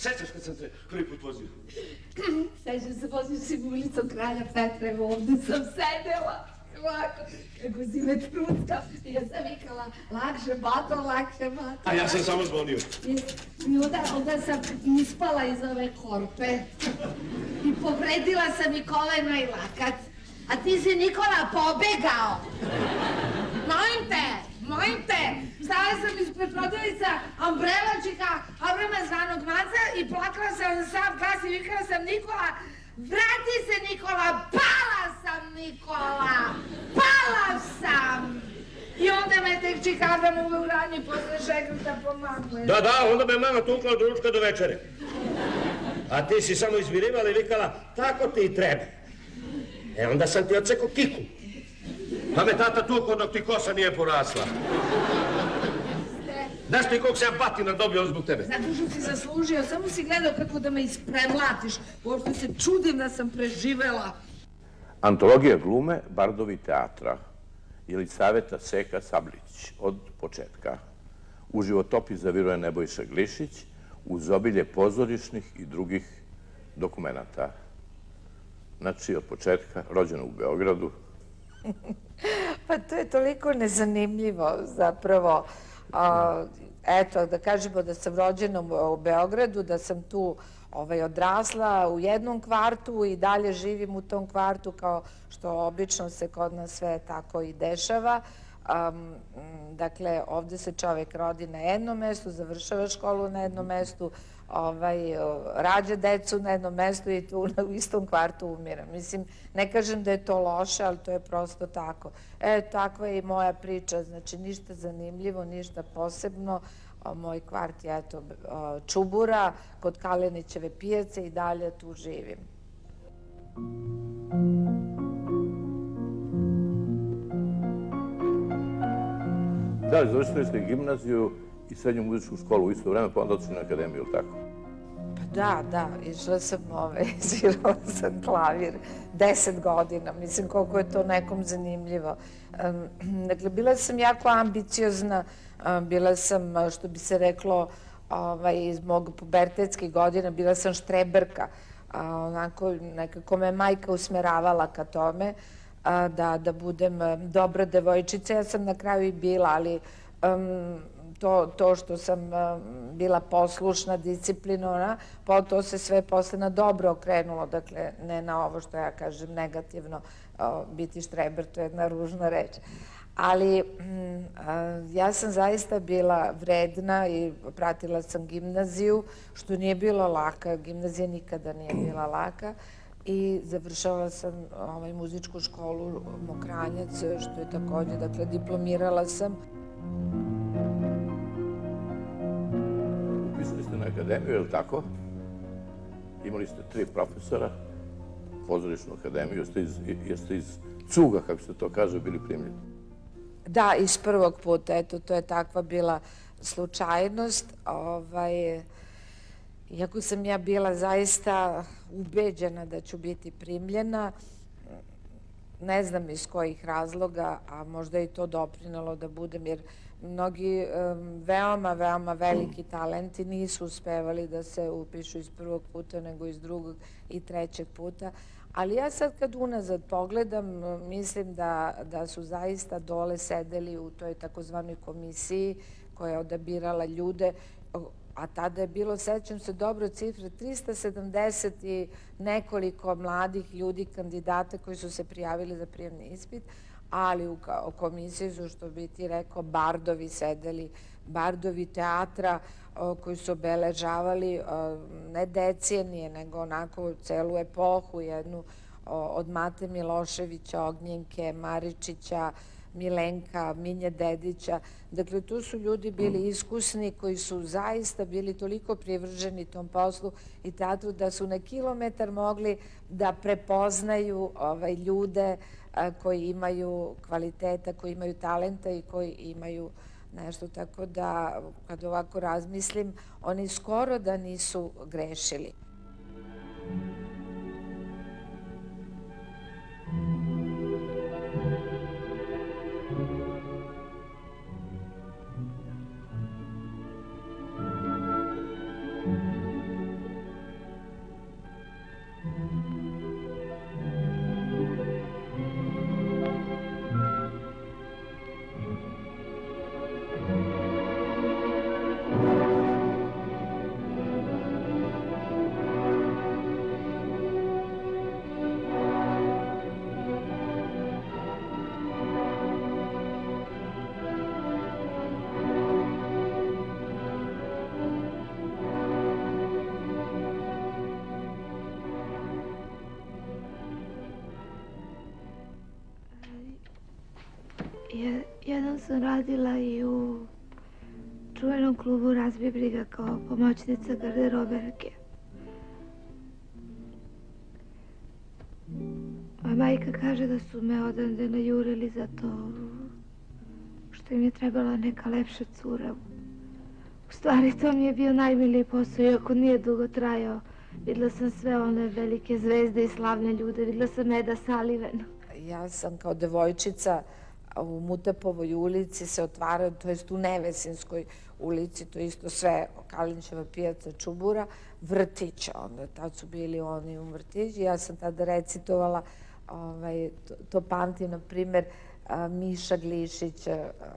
sećaš kad sam te prvi put vozio? Sećam se, vozio si u ulicom Kralja Petra, evo ovde sam sedela. Ovako, kako si me truckao, ja sam vikala, lakše bato, lakše bato. A ja sam samo zvonio. I onda sam ispala iz ove korpe i povredila sam i koleno i lakac. A ti si, Nikola, pobegao. Molim te, stala sam ispred prodavnica Ambrelačika, Abrama zvanog Maca i plakala sam na sav glas i vikala sam, Nikola, vrati se, Nikola, pala sam, Nikola, pala sam. I onda me tek Čikabram uveo u ranji posle šegrta pomaguje. Da, onda me mama tukla od ručka do večere. A ti si samo izvirivala i vikala, tako ti i treba. E, onda sam ti odseko kiku. Pa me tata tukao dok ti kosa nije porasla. Znaš ti koliko sam ja batina dobio zbog tebe? Na dušu si zaslužio, samo si gledao kako da me ispremlatiš. Uopšte se čudim da sam preživela. Antologija glume, bardovi teatra, Jelisaveta Seka Sablić, od početka. U životopis zaviruje Nebojša Glišić, uz obilje pozorišnih i drugih dokumenata. Znači, od početka, rođena u Beogradu. Pa to je toliko nezanimljivo, zapravo. Eto, da kažemo da sam rođena u Beogradu, da sam tu odrasla u jednom kvartu i dalje živim u tom kvartu, kao što obično se kod nas sve tako i dešava. Dakle, ovde se čovek rodi na jednom mestu, završava školu na jednom mestu, rađa decu na jednom mestu i tu u istom kvartu umira. Mislim, ne kažem da je to loše, ali to je prosto tako. Takva je i moja priča, znači ništa zanimljivo, ništa posebno. Moj kvart je, eto, Čubura, kod Kalenićeve pijace i dalje tu živim. Da li završili ste gimnaziju i srednju muzičku školu u isto vreme, pa onda otišli na akademiju, ili tako? Pa da, išla sam, svirala sam klavir 10 godina, mislim koliko je to nekom zanimljivo. Dakle, bila sam jako ambiciozna, bila sam, što bi se reklo, iz mog pubertetskih godina, bila sam štreberka, onako nekako me majka usmeravala ka tome, da budem dobra devojčica. Ja sam na kraju i bila, ali to što sam bila poslušna, disciplinovana, pa to se sve posle na dobro okrenulo, dakle, ne na ovo što ja kažem negativno, biti štreber, to je jedna ružna reč. Ali ja sam zaista bila vredna i pratila sam gimnaziju, što nije bilo laka, gimnazija nikada nije bila laka, i završavala sam muzičku školu Mokranjac, što je takođe, dakle, diplomirala sam. Upisali ste na akademiju, je li tako? Imali ste 3 profesora, pozorišnu akademiju, jeste iz cuga, kako se to kaže, bili primljeni? Da, iz prvog puta, eto, to je takva bila slučajnost. Iako sam ja bila zaista ubeđena da ću biti primljena, ne znam iz kojih razloga, a možda i to doprinalo da budem, jer mnogi veoma, veoma veliki talenti nisu uspevali da se upišu iz prvog puta, nego iz drugog i trećeg puta. Ali ja sad kad unazad pogledam, mislim da su zaista dole sedeli u toj takozvanoj komisiji koja je odabirala ljude, a tada je bilo, sećam se dobro cifre, 370 i nekoliko mladih ljudi, kandidata koji su se prijavili za prijemni ispit, ali u komisiji su, što bi ti rekao, bardovi sedeli, bardovi teatra koji su obeležavali ne decenije, nego onako celu epohu, jednu od Mate Miloševića, Ognjenke, Maričića, Milenka, Minje Dedića. Dakle, tu su ljudi bili iskusni koji su zaista bili toliko privrženi tom poslu i teatru da su na kilometar mogli da prepoznaju ljude koji imaju kvaliteta, koji imaju talenta i koji imaju nešto. Tako da, kad ovako razmislim, oni skoro da nisu grešili. Jednom sam radila i u čuvenom klubu Razbij briga kao pomoćnica garderoberke. Moja majka kaže da su me odande najurili za to što im je trebala neka lepša cura. U stvari, to mi je bio najmiliji posao, iako nije dugo trajao. Videla sam sve one velike zvezde i slavne ljude, videla sam Eda Sullivana. Ja sam kao devojčica u Mutapovoj ulici se otvarao, to jest u Nevesinskoj ulici, to isto sve Kalinčeva pijaca Čubura, vrtić, onda tad su bili oni u vrtići. Ja sam tada recitovala, to pamtim, na primer, Miša Glišić,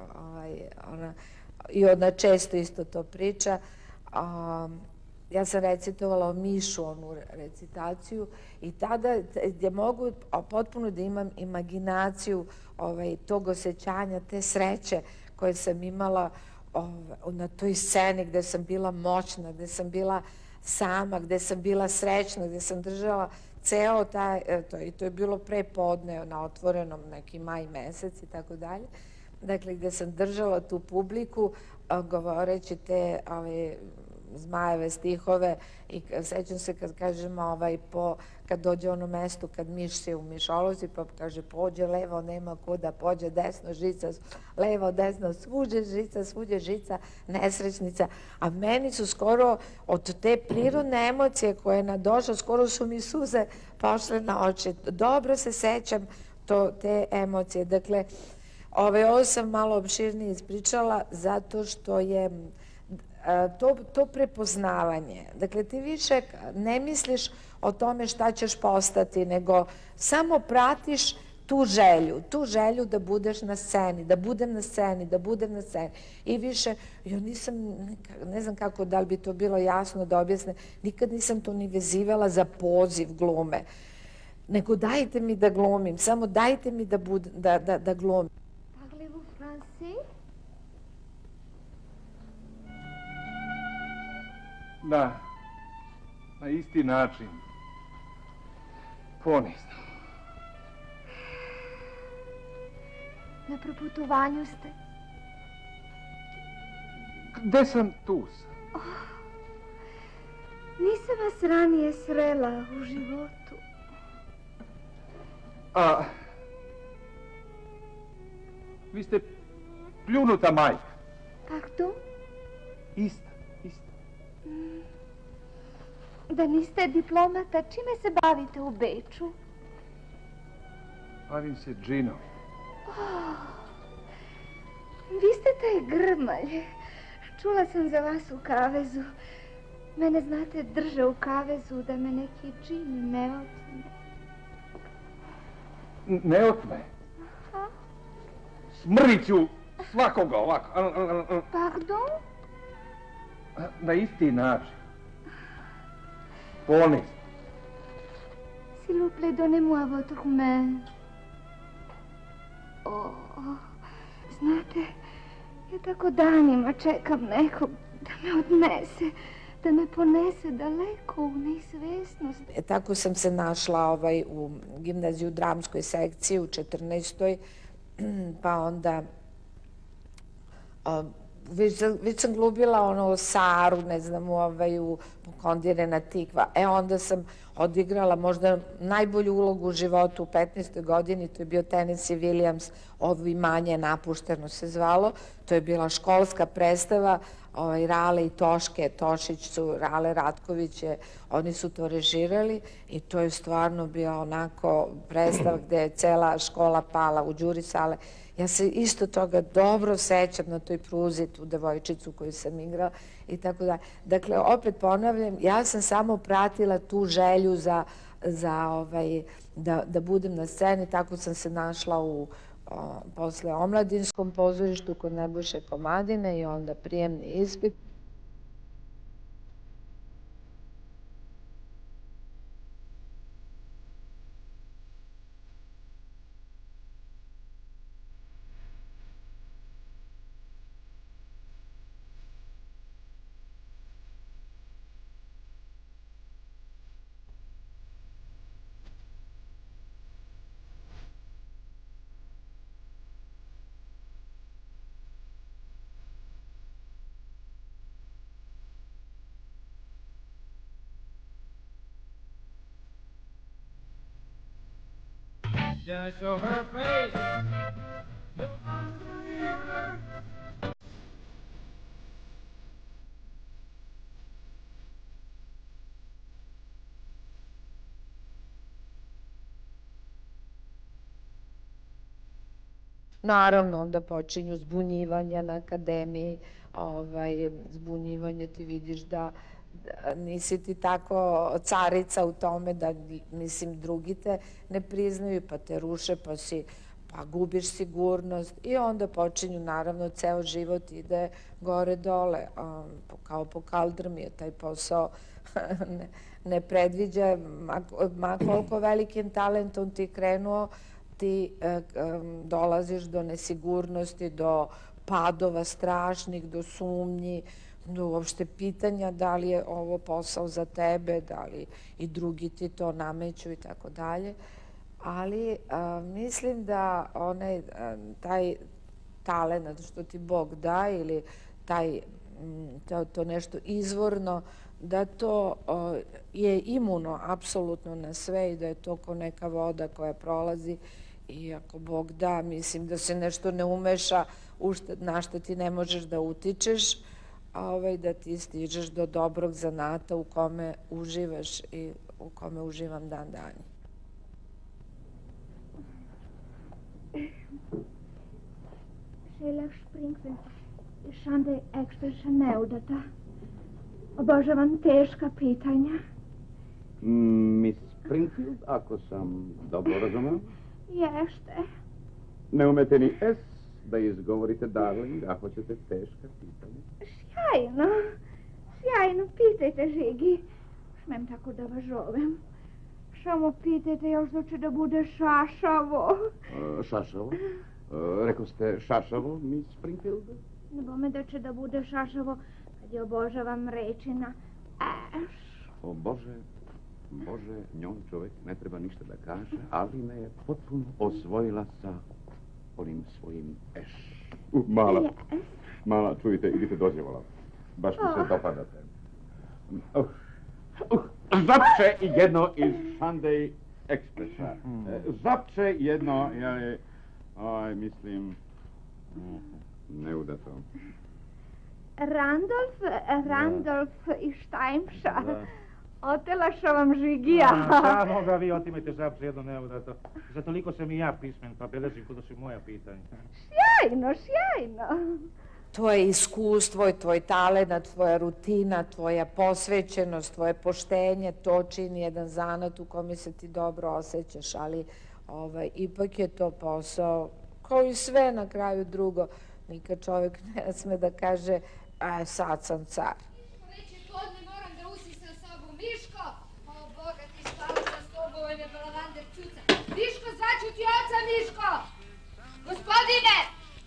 i ona često isto to priča. Ja sam recitovala o Mišu, onu recitaciju, i tada gdje mogu potpuno da imam imaginaciju tog osjećanja, te sreće koje sam imala na toj sceni gdje sam bila moćna, gdje sam bila sama, gdje sam bila srećna, gdje sam držala ceo taj, i to je bilo pre podne na otvorenom, neki maj mesec i tako dalje. Dakle, gdje sam držala tu publiku govoreći te Zmajeve stihove i sećam se kad kažemo kad dođe ono mesto kad miš se u mišolozi pa kaže pođe levo nema kuda, pođe desno žica, levo desno svuđe žica, nesrećnica. A meni su skoro od te prirodne emocije koje je nadošla, skoro su mi suze pošle na oči. Dobro se sećam te emocije. Dakle, ovo sam malo opširnije ispričala zato što je to prepoznavanje. Dakle, ti više ne misliš o tome šta ćeš postati, nego samo pratiš tu želju da budeš na sceni, da budem na sceni. I više, ja nisam, ne znam kako, da li bi to bilo jasno da objasne, nikad nisam to ni vezivala za poziv glume, nego dajte mi da glumim, samo dajte mi da glumim. Parlez-vous français? Da, na isti način. Ponizno. Na proputovanju ste? Gde sam tu sam? Nisam vas ranije srela u životu. A, vi ste pljunuta majka. Pardon? Ista. Da niste diplomata, čime se bavite u Beču? Bavim se džinom. Vi ste taj grmalj. Čula sam za vas u kavezu. Mene, znate, drže u kavezu da me neki džin ne otme. Ne otme? Smrit ću svakoga ovako. Pardon? Na isti način. Ponizno. S'il vous plaît, donnez-moi votre main. Znate, ja tako danima čekam nekog da me odnese, da me ponese daleko u neizvesnost. Tako sam se našla u gimnaziju dramskoj sekciji u 14. Pa onda već sam glumila Saru, ne znam, u Kondirena Tikva. Onda sam odigrala možda najbolju ulogu u životu u 15. godini, to je bio Tennessee Williams, Ovo imanje napušteno se zvalo. To je bila školska predstava, Rale i Toške, Tošić su, Rale Ratković je, oni su to režirali i to je stvarno bila onako predstava gde je cela škola pala u Đuri sale. Ja se isto toga dobro sećam na toj pruzi, tu devojčicu koju sam igrala i tako da. Dakle, opet ponavljam, ja sam samo pratila tu želju da budem na sceni, tako sam se našla posle omladinskom pozorištu kod Nebojše Komadine i onda prijemni ispit. Then I show her face. Naravno, onda počinju zbunjivanja na akademiji, zbunjivanje, ti vidiš da nisi ti tako carica u tome da, mislim, drugi te ne priznaju, pa te ruše, pa gubiš sigurnost i onda počinju, naravno, ceo život ide gore-dole, kao po kaldrmi je taj posao ne predviđa, ma koliko velikim talentom ti krenuo, ti dolaziš do nesigurnosti, do padova strašnih, do sumnji, do uopšte pitanja da li je ovo posao za tebe, da li i drugi ti to nameću i tako dalje. Ali mislim da taj talent što ti Bog da ili to nešto izvorno, da to je imuno apsolutno na sve i da je to kao neka voda koja prolazi i ako Bog da, mislim da se nešto ne umeša na što ti ne možeš da utičeš, da ti stižeš do dobrog zanata u kome uživaš i u kome uživam dan danji. Sheila Springfield i Sunday Expressa neudata. Obožavam teška pitanja. Miss Springfield, ako sam dobro razumeo? Jeste. Ne umete ni S da izgovorite, darling, a hoćete teška pitanja? Sjajno, pitajte, Žigi. Smem tako da vas zovem. Samo pitajte, još da će da bude šašavo. Šašavo? Rekao ste šašavo, Miss Springfield? Ne bome da će da bude šašavo kad je obožavam reči na eš. O Bože, njoj čovjek ne treba ništa da kaže, ali me je potpuno osvojila sa onim svojim eš. Mala, čujte, idite dozjevala. Baš mi se dopadate. Zapče jedno iz Sunday Expressa. Zapče jedno, mislim, neudato. Randolf i Štajmša. Otelaša vam Žigija. Samo ga vi otimajte zapče jedno neudato. Za toliko sam i ja pismen, pa beležim kuda su moja pitanja. Sjajno. Tvoje iskustvo, tvoj talent, tvoja rutina, tvoja posvećenost, tvoje poštenje, to čini jedan zanat u kome se ti dobro osjećaš, ali ipak je to posao, kao i sve na kraju drugo. Nikad čovjek ne sme da kaže, sad sam car. Već je podne, moram da usisam sobu. Miško! O Boga, ti spavaš na stobu, ovo je balavander cuca. Miško, zvaću ti oca, Miško! Gospodine!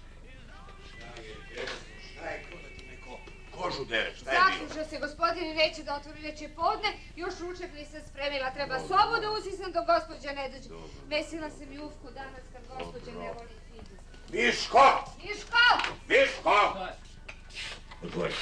Šta je to da ti neko kožu dere? Šta je bilo? Zaklužao se, gospodine, neće da otvori, već je podne. Još ručak nisam spremila. Treba sobu da usisam dok gospođa ne dođe. Mesila sam jufku danas kad gospođa ne voli figu. Miško! Miško! Miško! Odvori.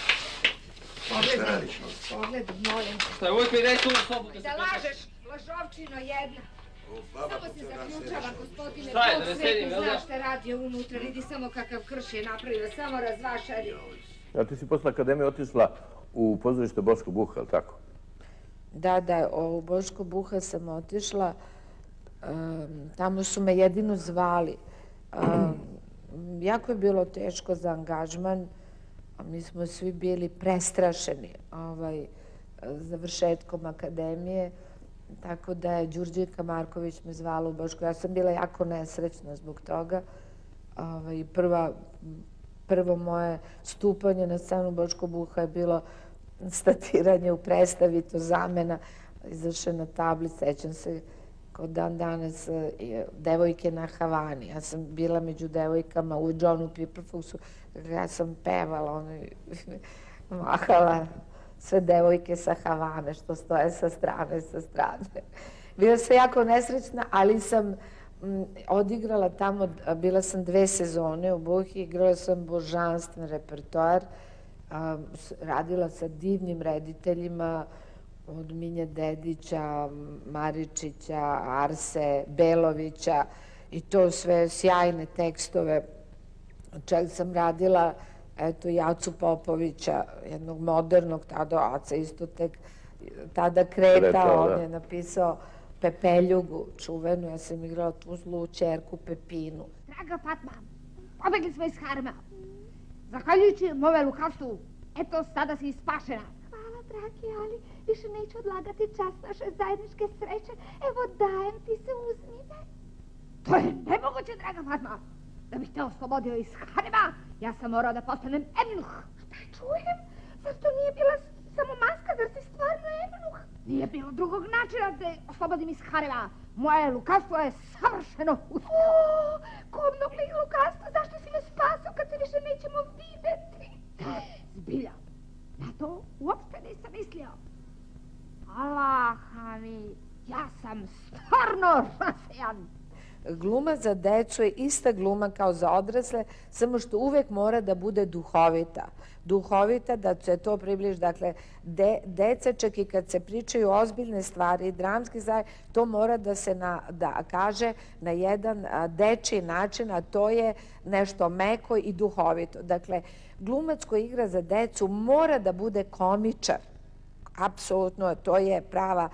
Pogledaj, molim. Šta je, uvijek mi daj tu u sobu da se Da lažeš, lažovčino jedna. Samo se zaključava, gospodine, Šta je, Bog da ne sve sedim, ko jel zna da? šta radi unutra, vidi samo kakav krš je napravila, samo razvašari. A ti si posle akademije otišla u pozorište Boško Buha, ali tako? Da, u Boško Buha sam otišla, tamo su me jedino zvali. Jako je bilo teško za angažman, mi smo svi bili prestrašeni završetkom akademije, tako da je Đurđevka Marković me zvala u Boško. Ja sam bila jako nesrećna zbog toga. Prvo moje stupanje na scenu Boško Buha je bilo statiranje u predstavi, to zamena, izvršena tablica, sećam se kao dan danas devojke na Havani. Ja sam bila među devojkama u Johnu Piperfusu, ja sam pevala, mahala sve devojke sa Havane što stoje sa strane. Bila sam jako nesrećna, ali sam odigrala tamo, bila sam 2 sezone u Buhi, igrala sam božanstven repertoar, radila sa divnim rediteljima, od Minje Dedića, Maričića, Arse, Belovića, i to sve sjajne tekstove. Čak sam radila Jacu Popovića, jednog modernog, tada Aca isto tek tada kretao, on je napisao Pepeljugu, čuvenu, ja sam igrala tu zlu čerku Pepinu. Draga Fatma, pobegli smo iz harema. Zahvaljujući move lukavstvu, eto sada si spašena. Hvala, dragi Ali, više neću odlagati čas naše zajedničke sreće. Evo dajem ti se, uzmi me. To je nemoguće, draga Fatma. Da bih te oslobodio iz harema, ja sam morao da postanem Emnuh. Šta čujem? Zar to nije bila samo maska, zar si stvarno Emnuh? Nije bilo drugog načina da te oslobodim iz harema. Moje lukavstvo je savršeno uspjelo. O, kobnog li lukavstva, zašto si me spasao kad se više nećemo videti? Zbilja, na to uopšte nisam mislio. Allaha mi, ja sam stvarno rasejan. Gluma za decu je ista gluma kao za odrasle, samo što uvek mora da bude duhovita. Duhovita, da se to približi. Dakle, deca čak i kad se pričaju ozbiljne stvari, dramski stvari, to mora da se kaže na jedan dečiji način, a to je nešto meko i duhovito. Dakle, glumac koji igra za decu mora da bude komičar. Apsolutno, to je prava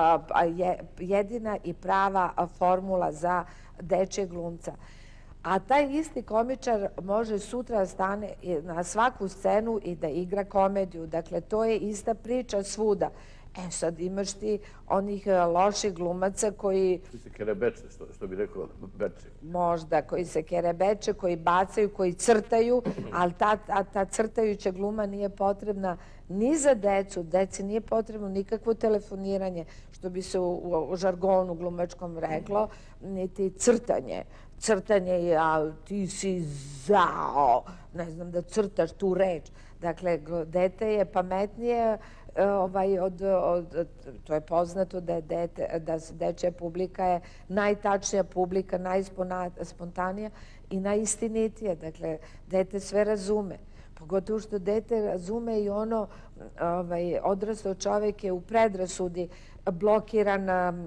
jedina i prava formula za dečijeg glumca. A taj isti komičar može sutra da stane na svaku scenu i da igra komediju. Dakle, to je ista priča svuda. Sad imaš ti onih loših glumaca koji... Koji se kerebeče, što bi rekao Beče. Možda, koji se kerebeče, koji bacaju, koji crtaju, ali ta crtajuća gluma nije potrebna ni za decu. Deci nije potrebno nikakvo telefoniranje, što bi se u žargonu glumačkom reklo, niti crtanje. Crtanje je, a ti si zao, ne znam, da crtaš tu reč. Dakle, dete je pametnije, to je poznato da dečja publika je najtačnija publika, najspontanija i najistinitija. Dakle, dete sve razume. Pogotovo što dete razume i ono, odrastao čovjek je u predrasudi, blokiran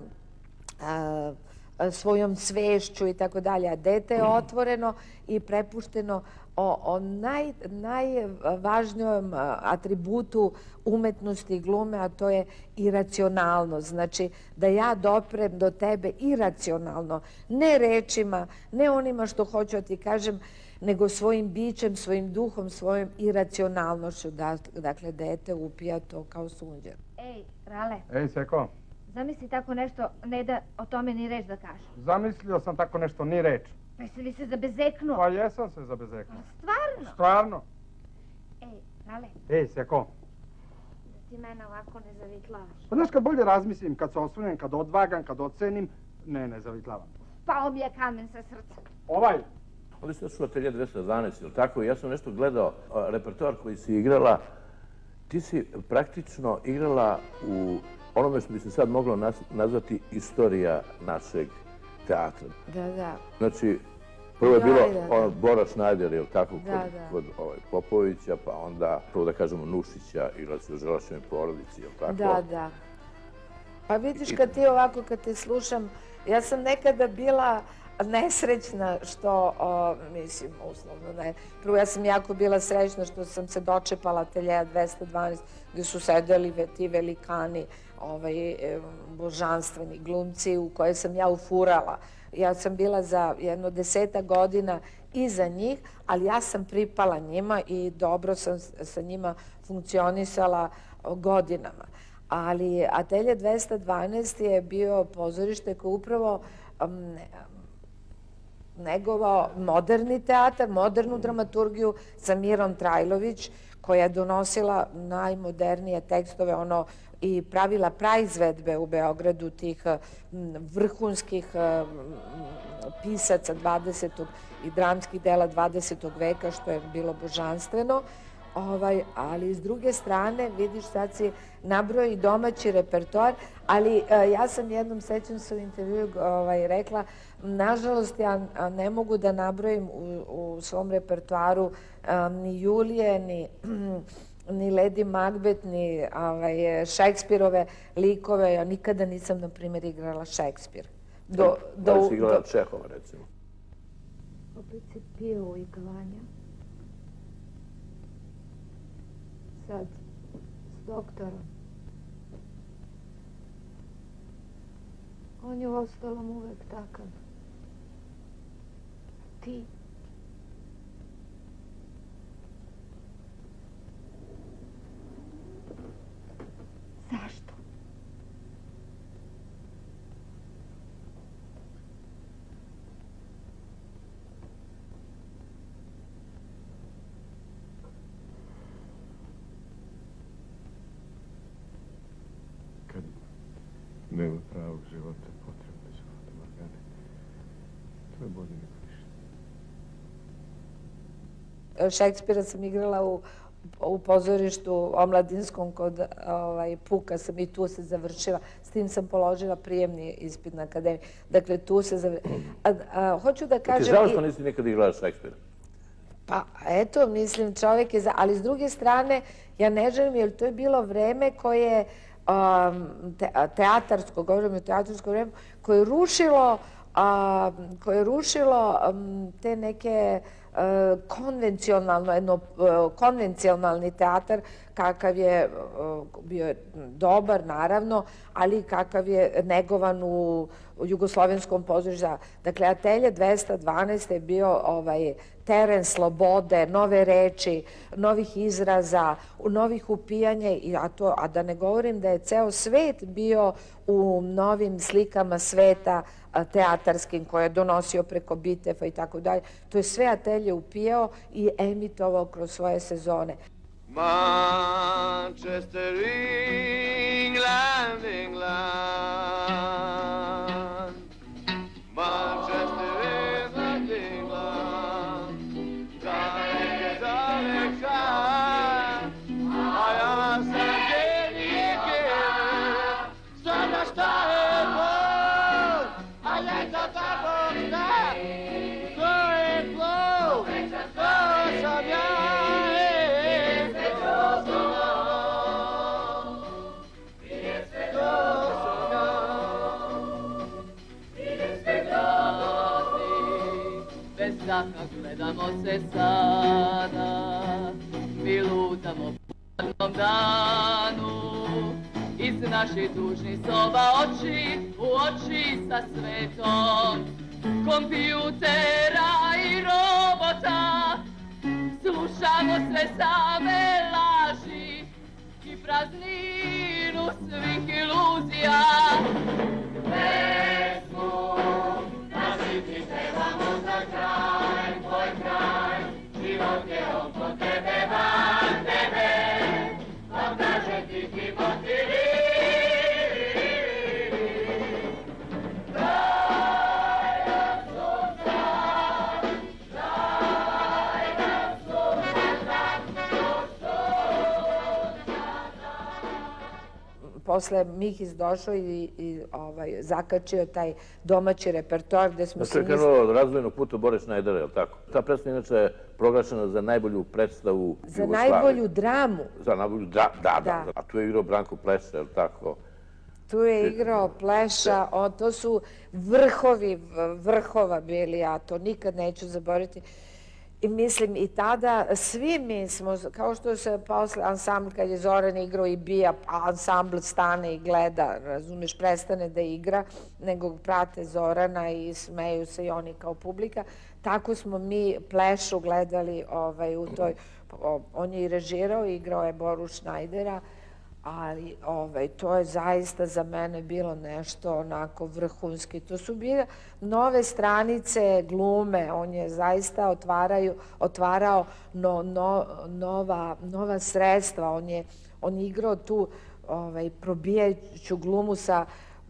svojom svešću i tako dalje, a dete je otvoreno i prepušteno o najvažnijom atributu umetnosti i glume, a to je iracionalnost. Znači, da ja doprem do tebe iracionalno, ne rečima, ne onima što hoću da ti kažem, nego svojim bićem, svojim duhom, svojom iracionalnošću. Dakle, dete upija to kao sunđer. Ej, Rale. Ej, Seko. Zamisli tako nešto, ne da o tome ni reč da kažem. Zamislio sam tako nešto, ni reč. Pa si li se zabezeknuo? Pa jesam se zabezeknuo. Stvarno? Stvarno. Ej, Rale. Ej, Seko. Da ti mene ovako ne zavitlavaš. Pa znaš, kad bolje razmislim, kad se osvrnem, kad odvagam, kad ocenim, ne zavitlavam. Pao mi je kamen sa srca. Ovaj. Ovdje ste su Atelje 212, ili tako? Ja sam nešto gledao, repertoar koji si igrala, ti si praktično igrala u onome što bi se sad moglo nazvati istorija našeg teatra. Da. Znači, prvo je bilo Bora Šnajder, ili tako, kod Popovića, pa onda, prvo da kažemo, Nušića, igrala si u Želaševoj porodici, ili tako? Da. Pa vidiš, kad ti ovako, kad te slušam, ja sam nekada bila nesrećna što, mislim, uslovno ne. Prvo, ja sam jako bila srećna što sam se dočepala Ateljeja 212, gdje su sedeli ti velikani, božanstveni glumci u koje sam ja ufurala. Ja sam bila za jedno 10 godina iza njih, ali ja sam pripala njima i dobro sam sa njima funkcionisala godinama. Ali Atelje 212 je bio pozorište koje upravo negovao moderni teatar, modernu dramaturgiju sa Mirom Trajlović, koja je donosila najmodernije tekstove, i pravila praizvedbe u Beogradu tih vrhunskih pisaca 20. i dramskih dela 20. veka, što je bilo božanstveno. Ali s druge strane, vidiš, sad si nabrao i domaći repertoar, ali ja sam jednom, sećam se u intervju, rekla, nažalost, ja ne mogu da nabrojim u svom repertoaru ni Julije, ni Lady Macbeth, ni Šekspirove likove. Ja nikada nisam, na primjer, igrala Šekspira. Da li si igrala Čehova, recimo? Opet se pio i klanja. Sad s doktorom. On je u ostalom uvek takav. Ti. Zašto? Kad nema pravog života, potrebne su fatamorgane. To je bolje nego ništa. Šekspira sam igrala u pozorištu omladinskom kod Puka sam i tu se završila. S tim sam položila prijemni ispit na akademiji. Dakle, tu se završila. Hoću da kažem... Ti žao što nisi nikada igrala Šekspira? Pa, eto, mislim, čovjek je... Ali s druge strane, ja ne želim, jer to je bilo vreme koje teatarsko, govorim o teatarsko vreme, koje je rušilo te neke konvencionalni teatar, kakav je bio dobar, naravno, ali kakav je negovan u jugoslovenskom pozorištu. Dakle, Atelje 212 je bio teren slobode, nove reči, novih izraza, novih upijanja, a da ne govorim da je ceo svet bio u novim slikama sveta teatarskim koje je donosio preko Bitefa i tako dalje. To je sve Atelje upijao i emitovao kroz svoje sezone. Manchester, England, England. Manchester, England, England. Dalek, dalek kraj, a ja sam genike. Sada šta je bol, a leta tako šta. To je flow, to sam ja. Kako gledamo se sada, mi lutamo po jednom danu, iz naših tužnih soba oči u oči sa svetom, kompjutera i robota, slušamo sve same laži i prazninu svih iluzija. Pesmu na sitni trebamo za kraj, tvoj kraj, život je oko tebe, van tebe, vam kaže tihi motivi. Daj nam sunca, daj nam sunca, Posle Mihis došao i zakačio taj domaći repertoar gde smo se... To je krenulo od razvojnog puta Boris Šnajdera, je li tako? Ta predstava inače je proglašena za najbolju predstavu Jugoslavije. Za najbolju dramu. Za najbolju, da. A tu je igrao Branko Pleša, je li tako? Tu je igrao Pleša, to su vrhova bili, a to nikad neću zaboraviti. I mislim, i tada svi mi smo, kao što se posle ansambl, kad je Zoran igrao i bija, a ansambl stane i gleda, razumeš, prestane da igra, nego prate Zorana i smeju se i oni kao publika. Tako smo mi Plešu gledali u toj, on je i režirao, igrao je Boru Šnajdera, ali to je zaista za mene bilo nešto onako vrhunski. To su bile nove stranice glume, on je zaista otvarao nova sredstva, on je igrao tu probijajuću glumu sa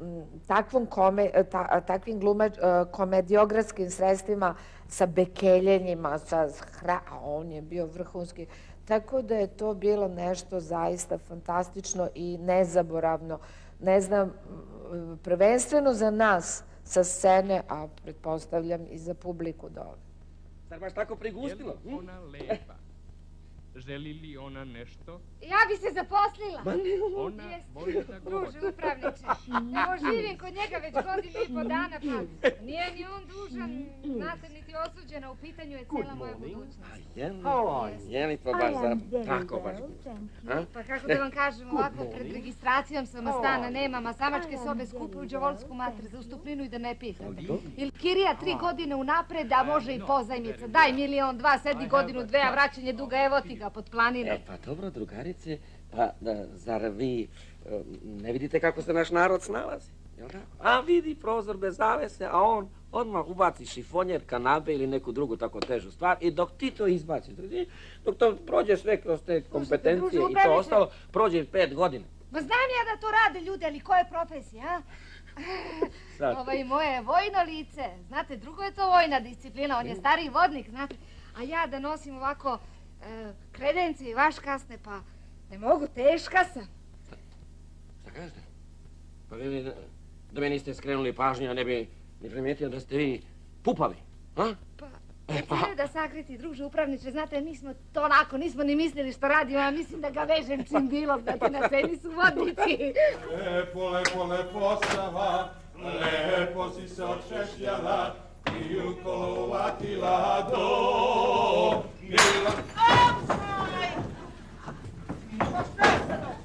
takvim komediografskim sredstvima, sa bekeljenjima, a on je bio vrhunski. Tako da je to bilo nešto zaista fantastično i nezaboravno. Ne znam, prvenstveno za nas sa scene, a pretpostavljam i za publiku dole. Zar baš tako prigustilo? Želi li ona nešto? Ja bi se zaposlila. Ona voli da govori. Druže, upravniče. Evo živim kod njega već godinu i po dana, pa nije ni on dužan, znate, niti osuđena, u pitanju je cijela moja budućnost. Je li to baš tako baš? Pa kako da vam kažem, ovako pred registracijom sam na stana, nemam, a samačke sobe skupuju đavolsku mater za ustupninu i da me pitate. Ili kirija 3 godine unapred, a može i pozajmica. Daj 1, 2, sedi godinu, 2, a vraćanje duga, evo ti ga pod planine. Pa dobro, drugarice, pa zar vi ne vidite kako se naš narod snalazi? A vidi prozor bez zavese, a on odmah ubaci šifonjer, kanabe ili neku drugu tako težu stvar i dok ti to izbaciš, dok to prođe sve kroz te kompetencije i to ostalo, prođe 5 godina. Ma znam ja da to rade ljudi, ali koje profesije, a? Ovaj moje vojno lice, znate, drugo je to vojna disciplina, on je stariji vodnik, znate, a ja da nosim ovako kredencije i vaškasne, pa ne mogu, teška sam. Šta kažete? Pa vi da mi niste skrenuli pažnju, a ne bi ni primijetio da ste vi pupavi, a? Pa, da sakriti, druže upravniče, znate, mi smo to onako, nismo ni mislili što radimo, a mislim da ga vežem čim bilo, znate, na sceni su vodnici. Lepo, lepo, lepo Sava, lepo si se odšešljala i u kolo uvatila do Mila. Opstaj! Šta je sad ovo?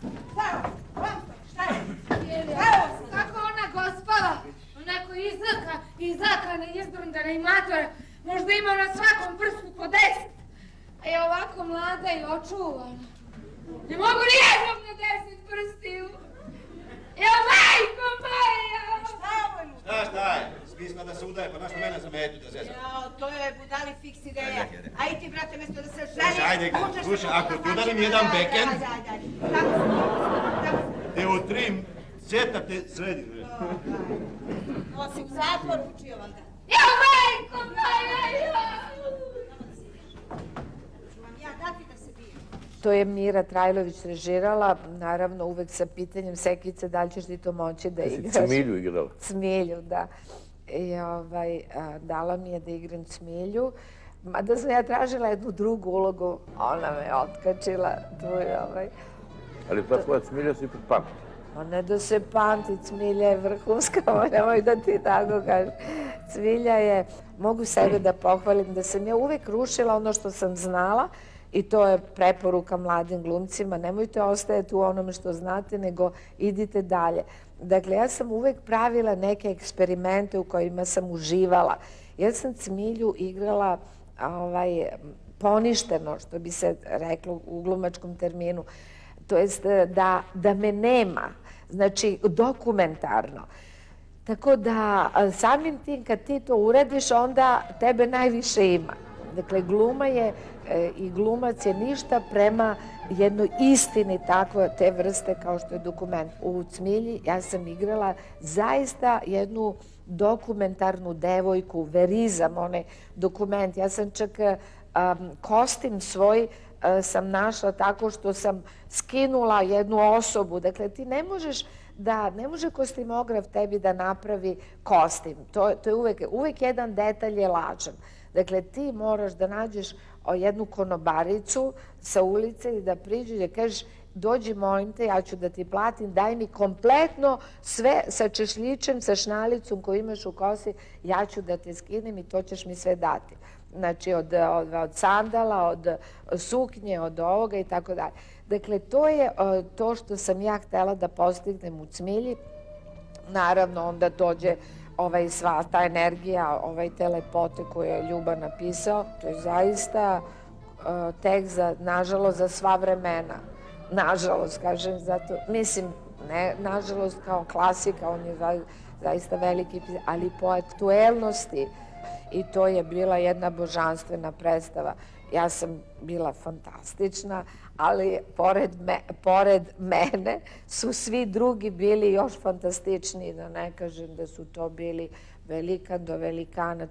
Šta je? Evo, kako ona gospala, onako izakana, izbrndana i matora, možda ima na svakom prstu po 10, a je ovako mlada i očuvana. Ne mogu ni jednog na 10 prstiju. Evo, majko moja! Šta je ovo mu? Šta je? Smisla da se udaje, pa našto mene za metu da zezam. Jao, to je budali fiks ideja. Ajde ti, brate, mjesto da se želiš. Ajde, slušaj, ako ti udarim jedan beken, te u 3 seta te sredim. Ovo si u zatvor učio, valjda. Evo, majko moja! Ću vam ja dati da se bijem. To je Mira Trajlović režirala, naravno uvek sa pitanjem Sekice, da li ćeš ti to moći da igraš? Cmilju igrala. Cmilju, da. I dala mi je da igram Cmilju. Mada sam ja tražila jednu drugu ulogu, ona me otkačila. Ali ta tvoja Cmilja si ipak pamti. Ne da se pamti, Cmilja je vrhunska, nemoj da ti tako kažeš. Cmilja je, mogu sebe da pohvalim, da sam ja uvek rušila ono što sam znala i to je preporuka mladim glumcima. Nemojte ostajati u onome što znate, nego idite dalje. Dakle, ja sam uvek pravila neke eksperimente u kojima sam uživala. Ja sam Cmilju igrala poništeno, što bi se reklo u glumačkom terminu. To jest da me nema, znači dokumentarno. Tako da samim tim kad ti to uradiš, onda tebe najviše ima. Dakle, gluma je i glumac je ništa prema jednoj istini takve te vrste kao što je dokument. U Cmilji ja sam igrala zaista jednu dokumentarnu devojku, verizam, onaj dokument. Ja sam čak kostim svoj sam našla tako što sam skinula jednu osobu. Dakle, ti ne može kostimograf tebi da napravi kostim. To je uvek jedan detalj je lažan. Dakle, ti moraš da nađeš jednu konobaricu sa ulice i da priđeš i da kažeš dođi molim te, ja ću da ti platim, daj mi kompletno sve sa češljičem, sa šnalicom koju imaš u kosi, ja ću da te skinem i to ćeš mi sve dati. Znači, od sandala, od suknje, od ovoga i tako dalje. Dakle, to je to što sam ja htjela da postignem u Cmilji. Naravno, onda dođe sva ta energija, te lepote koje je Ljuba napisao. To je zaista tekst, nažalost, za sva vremena. Nažalost, kažem, zato, mislim, ne nažalost kao klasika, on je zaista veliki, ali po aktuelnosti. I to je bila jedna božanstvena predstava. Ja sam bila fantastična, ali pored mene su svi drugi bili još fantastičniji, da ne kažem da su to bili velikan do velikana.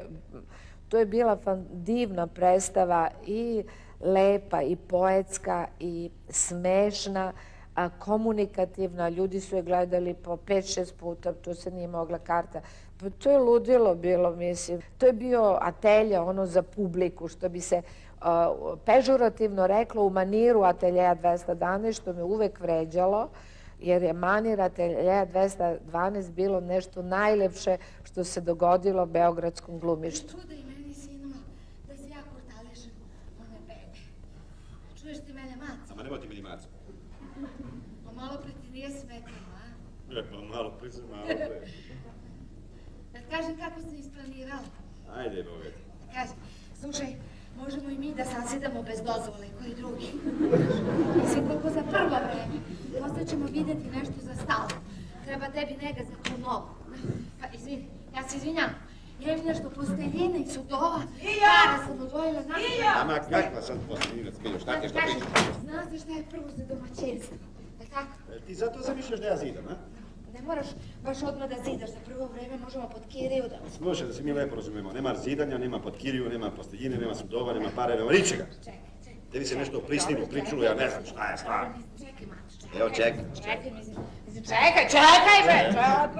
To je bila divna predstava i lepa i poetska i smešna, komunikativna. Ljudi su je gledali po 5-6 puta, to se nije mogla karta. To je ludilo bilo, mislim. To je bio atelje, ono za publiku, što bi se pežurativno reklo u maniru Ateljeja 212, što me uvek vređalo, jer je manir Ateljeja 212 bilo nešto najlepše što se dogodilo beogradskom glumištu. Čuda i meni, sinova, da se ja kurtališem one bede. Čuješ ti mene, maco? Ama nemoj ti meni maco. Pa malo pre ti nije smetalo, a? Pa malo pre se malo pre. Da kažem kako sam isplanirala. Ajde, Boga. Da kažem, slušaj, možemo i mi da sasedamo bez dozvole, koji drugi. Mislim, koliko za prvo vreme. Posle ćemo videti nešto za stalno. Treba tebi nega za tu nogu. Pa, izvini, ja se izvinjam. Ja imam nešto posteljine i sudova. Para sam odvojila na... Ama kakva sad posteljina, Smiljo, šta ti je što pričaš? Znaš li šta je prvo za domaćinstvo? Da tako? Ti zato zamišljaš da ja zidam, a? Ne moraš baš odmah da zidaš, za prvo vreme možemo pod kiriju da... Slušaj, da se mi lepo razumemo, nema zidanja, nema pod kiriju, nema posteljine, nema sudova, nema pare, nema ničega. Čekaj. Tebi se nešto prisnilu, pričulo, ja ne znam šta je stvar. Čekaj, mačo. Evo, čekaj. Čekaj, mislim, čekaj bre!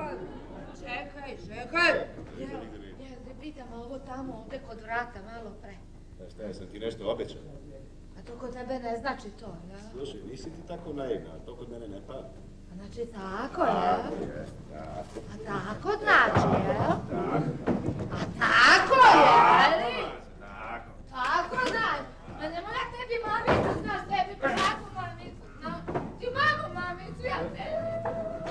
Čekaj! Ja te pitam, a ovo tamo, ovde kod vrata, malo pre. Šta je, sam ti nešto obećao? A to kod tebe ne znači to, ja? Slušaj, nisi ti tako naivna, to kod mene ne pada. Znači tako, jel? A tako znači, jel? A tako, jel? Tako znači. Ma ne mogu ja tebi mamicu, znaš, tebi pa tako mamicu, znaš. Ti mamu mamicu, ja tebi.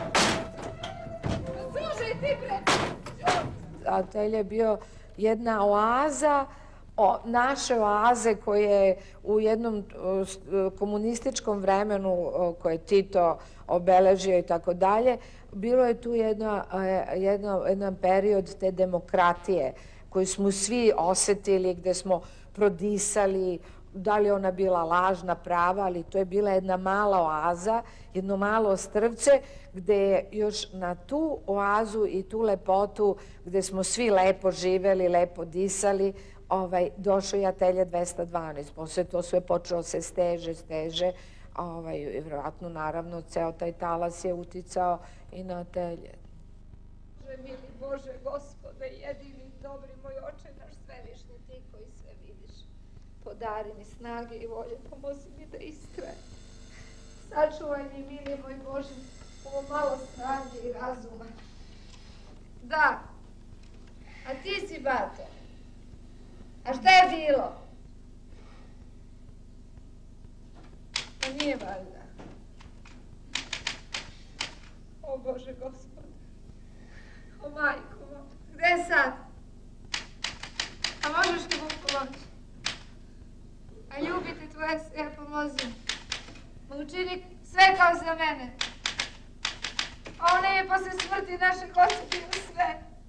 Slušaj ti bre. Atelje je bio jedna oaza, naše oaze koje u jednom komunističkom vremenu koje Tito obeležio i tako dalje, bilo je tu jedan period te demokratije koju smo svi osetili, gde smo prodisali, da li ona bila lažna, prava, ali to je bila jedna mala oaza, jedno malo ostrvce, gde je još na tu oazu i tu lepotu, gde smo svi lepo živeli, lepo disali, došao je Atelje 212. Posle to sve počelo se steže, i vjerojatno, naravno, ceo taj talas je uticao i na Atelje. Bože, mili Bože, Gospode, jedini, dobri moj oče, naš svevišnji, ti koji sve vidiš. Podari mi snage i volje, pomozi mi da istrajem. Sačuvaj mi, mili moj Bože, ovo malo snage i razuma. Da, a ti si, bato. A šta je bilo? Pa nije valjda. O Bože, Gospode. O majko, gde je sad? A možeš li Bog pomoći? A ljubite tvoje sve, pomozi. Ma učini sve kao za mene. A on je posle smrti naše oče bilo sve.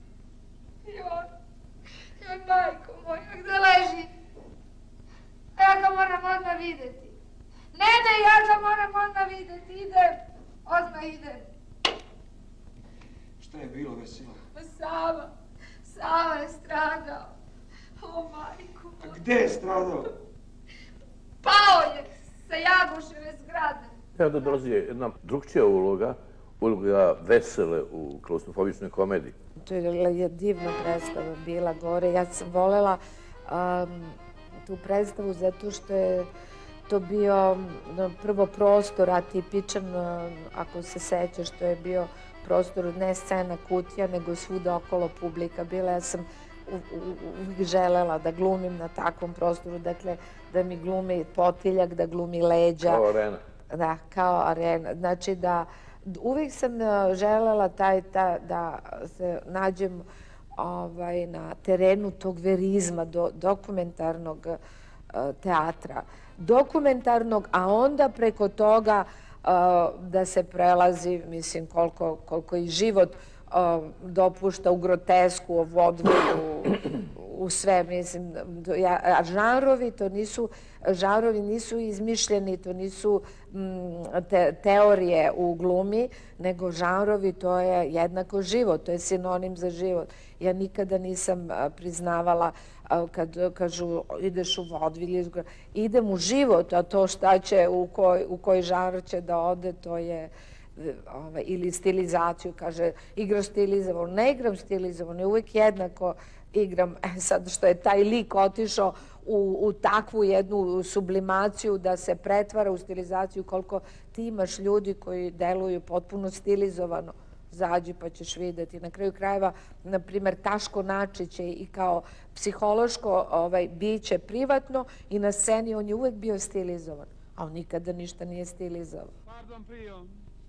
Joj, majko moja, gde leži? A ja ga moram odmah videti. Ne, ja ga moram odmah videti. Idem, odmah idem. Šta je bilo, Vesela? Pa Sava je stradao. O, majko. A gde je stradao? Pao je sa Jaguševe zgrade. Evo da dolazi jedna drugčija uloga Vesele u klaustrofobičnoj komediji. To je divna predstava bila gore. Ja sam volela tu predstavu zato što je to bio prvo prostor atipičan, ako se sećaš, što je bio prostor ne scena kutija, nego svuda okolo publika bila. Ja sam uvijek želela da glumim na takvom prostoru, dakle da mi glumi potiljak, da glumi leđa. Kao arena. Da, kao arena. Znači da uvijek sam želela da se nađem na terenu tog verizma, dokumentarnog teatra. Dokumentarnog, a onda preko toga da se prelazi, mislim, koliko i život dopušta u grotesku, u vodvoju, u sve, mislim. A žanrovi nisu izmišljeni, to nisu teorije u glumi, nego žanrovi, to je jednako život, to je sinonim za život. Ja nikada nisam priznavala kad kažu ideš u vodvilj, idem u život, a to šta će, u koji žanr će da ode, to je ili stilizaciju, kaže igraš stilizovano, ne igram stilizovano, uvijek jednako igram, sad što je taj lik otišao u takvu jednu sublimaciju da se pretvara u stilizaciju, koliko ti imaš ljudi koji deluju potpuno stilizovano. Zađi pa ćeš vidjeti. Na kraju krajeva, na primjer, Taško Načić je i kao psihološko biće privatno i na sceni on je uvek bio stilizovan, a on nikada ništa nije stilizovan. Pardon, prijom.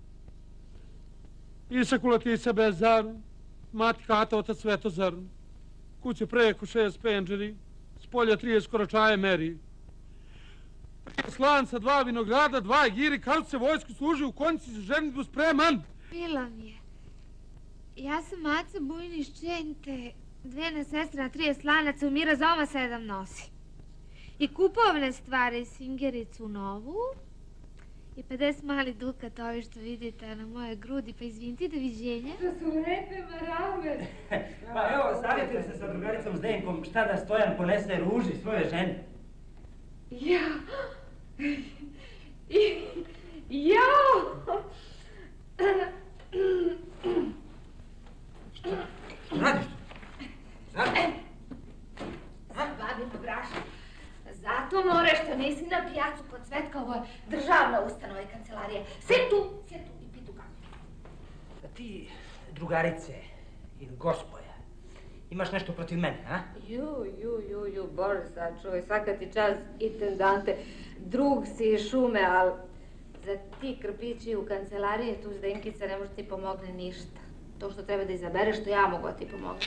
Isakulatice bez zaru, mati hata otac Svetozar, kuće preko 6 penđeri, s polja 30 skoro čaje meri. Slanca, 2 vinograda, 2 giri, kad se vojsku služi u konjici za ženitbu spreman. Milo mi je. Ja sam Maca Bujniš Čente, 2 sestra, 30 slanaca, umira za oma 7 nosi. I kupovne stvari, svingericu novu i 50 mali dukata, ovi što vidite na moje grudi, pa izvinite, doviđenja. To su lepe marame. Pa evo, savjetili se sa drugaricom Zdenkom šta da Stojan ponese Ruži svoje žene. Ja! Ja! Što radiš? Zabavimo, brašno. Zato more što nisi na pijacu kod Cvetka, ovo je državna ustanova i kancelarija. Sjed tu i pitu kako. Ti, drugarice ili gospoja, imaš nešto protiv mene, a? Ju, Bože sačuvaj, svaka ti čast intendante, drug si iz šume, ali za ti krpići u kancelariji tu Zdenkica ne može ti pomogne ništa. To što treba da izabereš, što ja mogu da ti pomogu.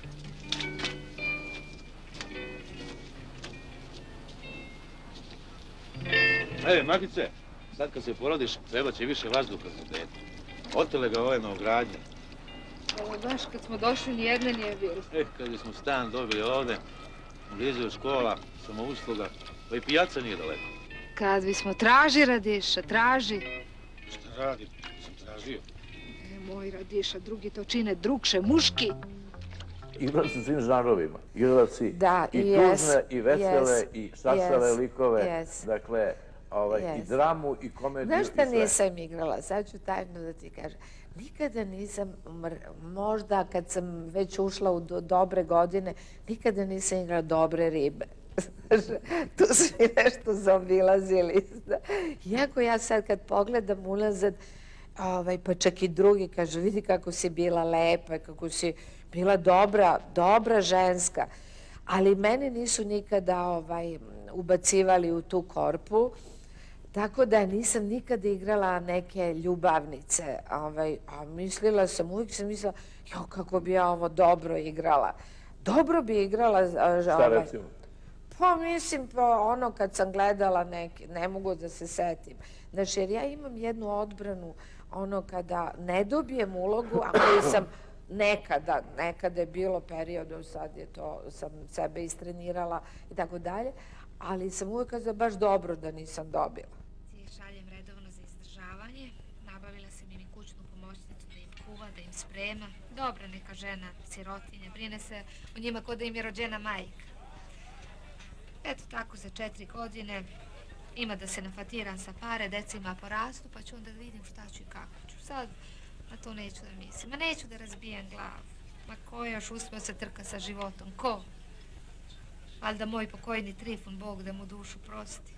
Makice, sad kad se porodiš, treba će više vazduha za dete. Otele ga ove na ogradnje. Evo baš kad smo došli, nijedne nije bilo. Kad bismo stan dobili ovde, blizu škola, samousluga, pa i pijaca nije daleko. Kad bismo traži, Radiša, traži. Šta radi? Sam tražio. Moj Radiša, drugi to čine drugše, muški. Igrala si svim žanrovima. Igrala si i tužne, i vesele, i šašave likove. Dakle, i dramu, i komediju, i sve. Znaš šta nisam igrala? Sad ću tajno da ti kažem. Nikada nisam, možda kad sam već ušla u dobre godine, nikada nisam igrala dobre ribe. Tu su mi nešto zaobilazili. Iako ja sad kad pogledam unazad, pa čak i drugi kažu, vidi kako si bila lepa, kako si bila dobra ženska. Ali mene nisu nikada ubacivali u tu korpu, tako da nisam nikada igrala neke ljubavnice. A mislila sam, uvijek sam mislila, jo, kako bi ja ovo dobro igrala. Dobro bi igrala... Šta recimo? Pa mislim, ono kad sam gledala neke, ne mogu da se setim. Znaš, jer ja imam jednu odbranu, ono kada ne dobijem ulogu, a koju sam nekada je bilo periodu, sad je to, sam sebe istrenirala i tako dalje, ali sam uvijek kazala baš dobro da nisam dobila. Šaljem redovno za izdržavanje, nabavila sam im i kućnu pomoćnicu da im kuva, da im sprema. Dobra neka žena, sirotinja, brine se o njima ko da im je rođena majka. Eto tako za 4 godine ima da se nafatiram sa pare, deca ima porastu, pa ću onda da vidim šta ću i kako ću. Sad na to neću da mislim, ma neću da razbijem glavu. Ma ko još uspio se trka sa životom, ko? Valjda moj pokojni Trifun, Bog da mu dušu prosti.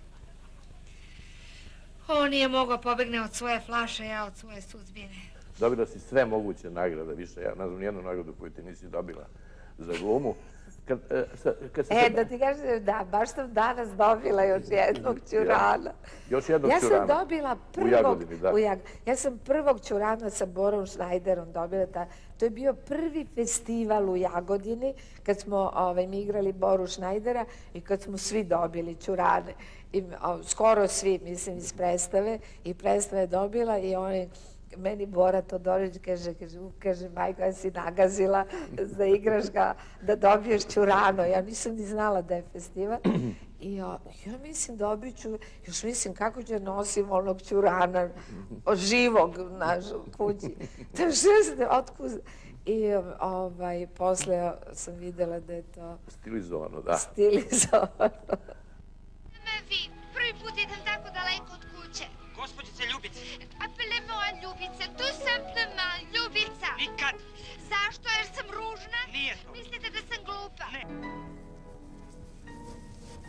On nije mogao pobegne od svoje flaše, ja od svoje sudbine. Dobila si sve moguće nagrade, više ja ne znam nijednu nagradu koju ti nisi dobila za glumu. Da ti kažem, da, baš sam danas dobila još jednog ćurana. Još jednog ćurana? Ja sam dobila prvog... U Jagodini, da. Ja sam prvog ćurana sa Borom Šnajderom dobila. To je bio prvi festival u Jagodini, kad smo mi igrali Boru Šnajdera i kad smo svi dobili ćurane. Skoro svi, mislim, iz predstave. I predstava je dobila i oni... Meni Bora Todorić kaže, majko, ja si nagazila da igraš ga, da dobiješ ćurano. Ja nisam ni znala da je festival. I ja mislim, dobit ću, još mislim kako ću nosim onog ćurana, živog naš kući. Otkud? I posle sam videla da je to... Stilizovano, da. Stilizovano. Vi, prvi put idem tako daleko od kuće. Gospođice Ljubice. Appelez-moi Ljubice, tout simplement Ljubica. Nikad. Zašto? Jer sam ružna? Nije to. Mislite da sam glupa? Ne.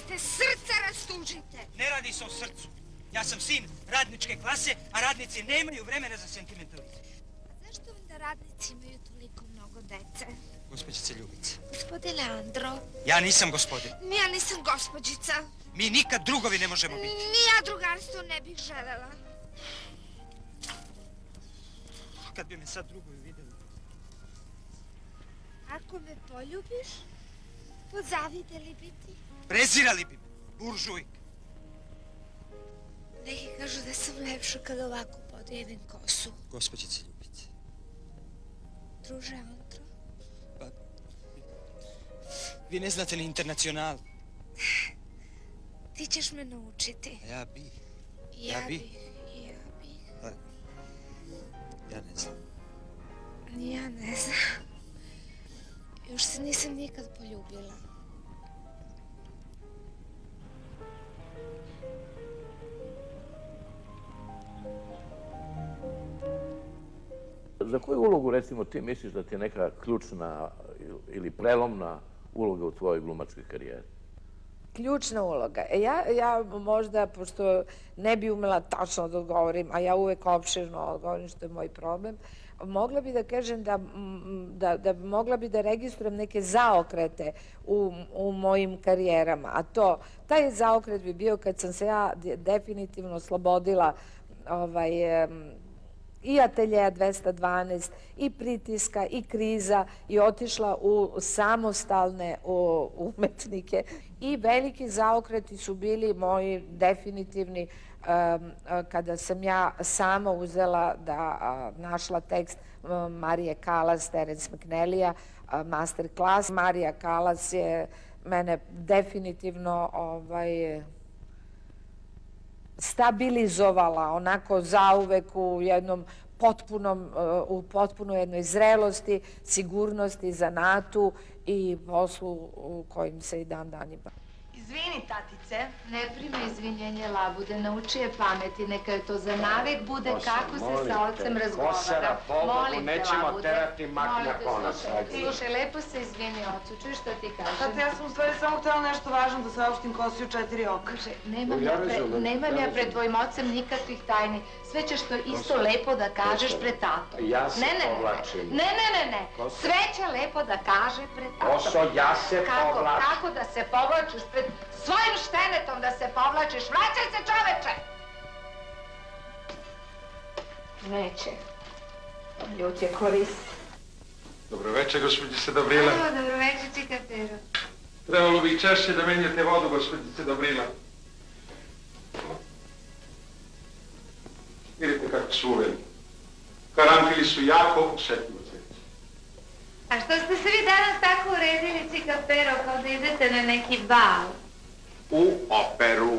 nemojte srce rastužite. Ne radi se o srcu. Ja sam sin radničke klase, a radnici nemaju vremena za sentimentalizam. Zašto onda radnici imaju toliko mnogo dece? Gospođice Ljubice. Gospodine Andro. Ja nisam gospodin. Ni ja nisam gospođica. Mi nikad drugovi ne možemo biti. Ni ja drugarstvo ne bih želela. Kad bi me sad drugovi videli. Ako me poljubiš, pozavideli bi ti. Prezirali bi me, buržujk. Neki kažu da sam lepša kad ovako podvijem kosu. Gospođice Ljubice. Druže Andro. Pa, vi ne znate ni internacional. Ti ćeš me naučiti. Ja bih. Ja bih. Ja ne znam. Ja ne znam. Još se nisam nikad poljubila. Za koju ulogu, recimo, ti misliš da ti je neka ključna ili prelomna uloga u tvojoj glumačkoj karijeri? Ključna uloga. Ja možda, pošto ne bi umela tačno da odgovorim, a ja uvek opširno odgovorim, što je moj problem, mogla bi da kažem da mogla bi da registrujem neke zaokrete u mojim karijerama. A taj zaokret bi bio kad sam se ja definitivno oslobodila i Ateljeja 212, i Pritiska, i Kriza, i otišla u samostalne umetnike. I veliki zaokreti su bili moji definitivni kada sam ja sama uzela da našla tekst Marije Kalas, Terence McNellija, Masterclass. Marija Kalas je mene definitivno stabilizovala onako zauvek u jednom potpuno jednoj zrelosti, sigurnosti, zanatu i poslu u kojim se i dan bavim. Izvini, tatice. Ne prima izvinjenje labude, nauči je pameti, neka je to za navek bude kako se sa ocem razgovara. Kosera, pobogu, nećemo terati mak na konac. Slušaj, lepo se izvini ocu, čuj što ti kažem. Tata, ja sam u stvari samo htjela nešto važno da saopštim Kosi u 4 oka. Nemam ja pred tvojim ocem nikakvih tajni. Sve ćeš to isto lepo da kažeš pred tatom. Ja se povlačim. Ne. Sve će lepo da kaže pred tatom. Koso, ja se povlačim. Kako da se povlačiš pred svojim štenetom da se povlačiš? Vraćaj se, čoveče! Neće. Ljut je korist. Dobro večer, gospođice Dobrila. Dobro večer, čika Pero. Trebalo bi češće da menjate vodu, gospođice Dobrila. Vidite kako su uveli. Karanfili su jako osjetljivo cveće. A što ste se vi danas tako uredili, čika Pero, kao da idete na neki bal? U operu.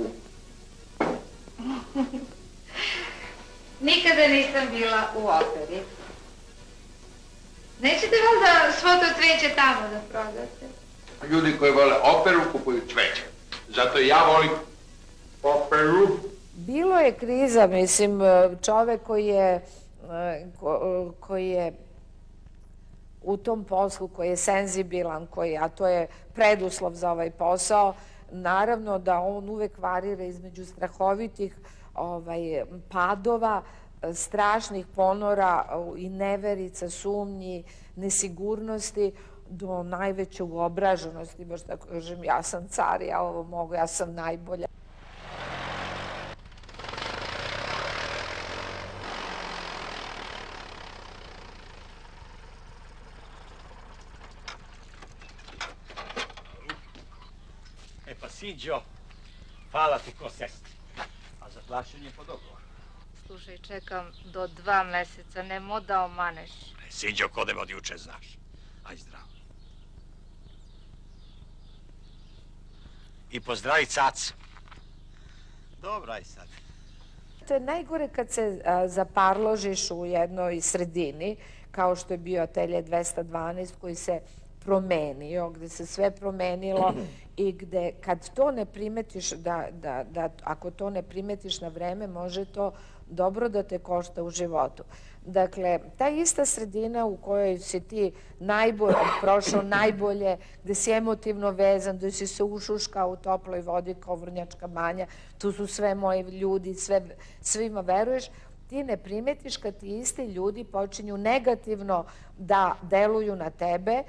Nikada nisam bila u operi. Nećete valjda svo to cveće tamo da prodate? Ljudi koji vole operu kupuju cveće. Zato ja volim operu. Bilo je kriza, mislim, čovek koji je u tom poslu, koji je senzibilan, a to je preduslov za ovaj posao, naravno da on uvek varira između strahovitih padova, strašnih ponora i neverica, sumnji, nesigurnosti, do najveće uobraženosti, baš tako kažem, ja sam car, ja ovo mogu, ja sam najbolja. Pa Sinđo, hvala ti ko sestri, a za plaćanje po dogovoru. Slušaj, čekam do 2 meseca, nemo da omaneš. Sinđo, ko da me od juče znaš. Aj zdravo. I pozdravi cacu. Dobro, aj sad. To je najgore kad se zaparložiš u jednoj sredini, kao što je bio Atelje 212, koji se promenio, gde se sve promenilo i gde kad to ne primetiš, ako to ne primetiš na vreme, može to dobro da te košta u životu. Dakle, ta ista sredina u kojoj si ti prošao najbolje, gde si emotivno vezan, gde si se ušuškao u toploj vodi kao Vrnjačka banja, tu su sve moji ljudi, svima veruješ, ti ne primetiš kad ti isti ljudi počinju negativno da deluju na tebe,